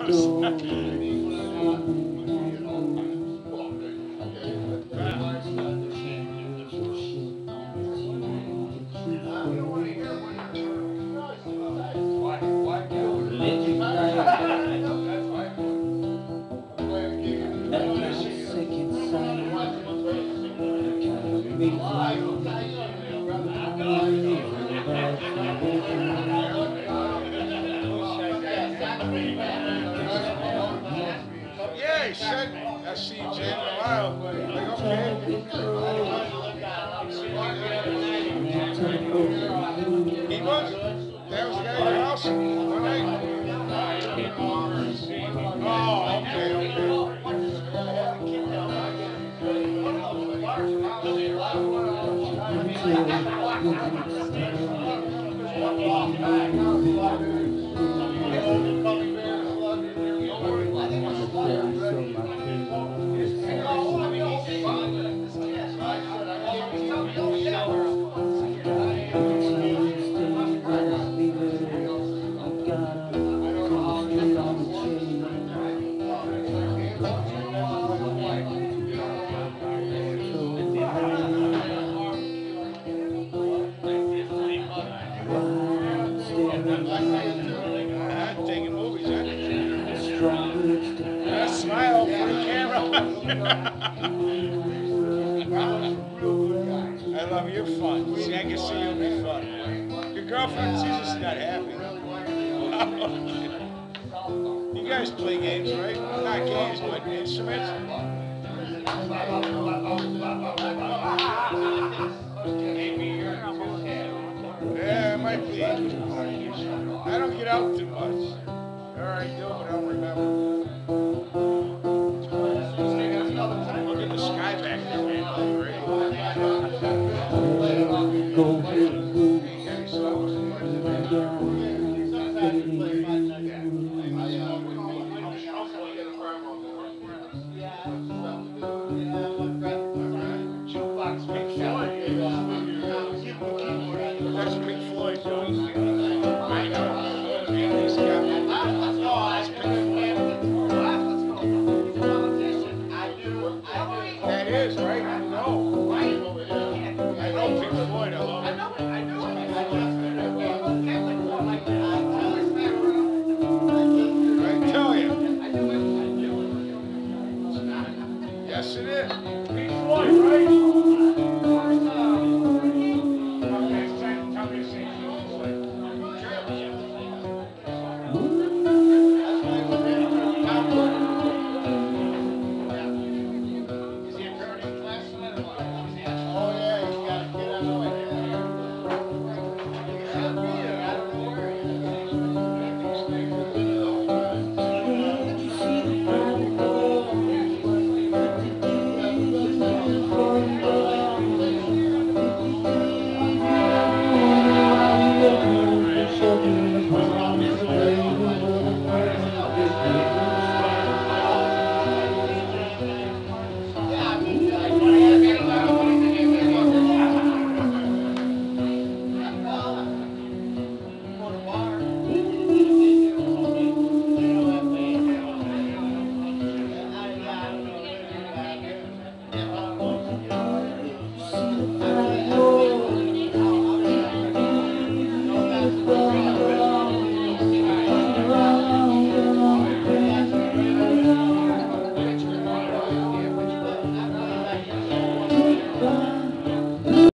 house. Yeah, he said, I'll see you, Jay, in a while. Like, okay. He was? That was the guy at your house? One night? Oh, okay, I'm taking movies, huh? Smile for the camera. I love you. You're fun. See, I can see you'll be fun. Your girlfriend, she's just not happy. You guys play games, right? Not games, but instruments. Yeah, it might be. I don't get out too much. Or I do, but I don't remember.